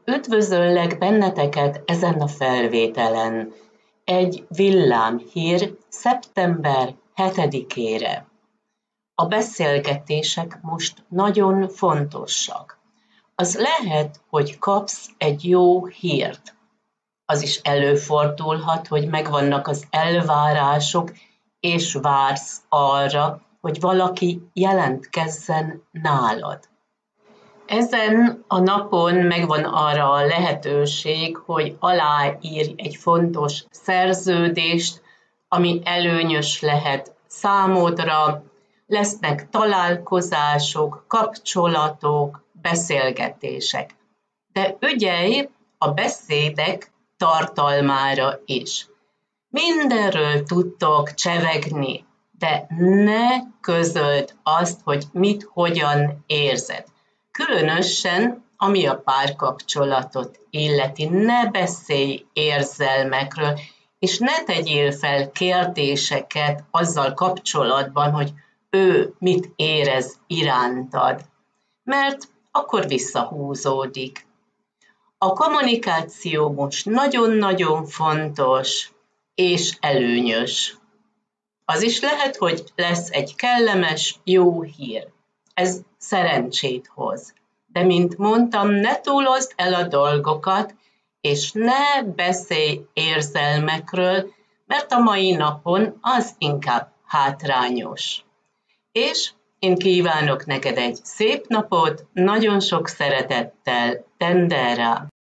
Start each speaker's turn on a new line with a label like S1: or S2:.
S1: Üdvözöllek benneteket ezen a felvételen. Egy villámhír szeptember 7-ére. A beszélgetések most nagyon fontosak. Az lehet, hogy kapsz egy jó hírt. Az is előfordulhat, hogy megvannak az elvárások, és vársz arra, hogy valaki jelentkezzen nálad. Ezen a napon megvan arra a lehetőség, hogy aláírj egy fontos szerződést, ami előnyös lehet számodra, lesznek találkozások, kapcsolatok, beszélgetések. De ügyelj a beszédek tartalmára is. Mindenről tudtok csevegni, de ne közöld azt, hogy mit, hogyan érzed. Különösen, ami a párkapcsolatot illeti, ne beszélj érzelmekről, és ne tegyél fel kérdéseket azzal kapcsolatban, hogy ő mit érez irántad, mert akkor visszahúzódik. A kommunikáció most nagyon-nagyon fontos és előnyös. Az is lehet, hogy lesz egy kellemes, jó hír. Ez szerencsét hoz. De mint mondtam, ne túlozd el a dolgokat, és ne beszélj érzelmekről, mert a mai napon az inkább hátrányos. És én kívánok neked egy szép napot, nagyon sok szeretettel, Tendera!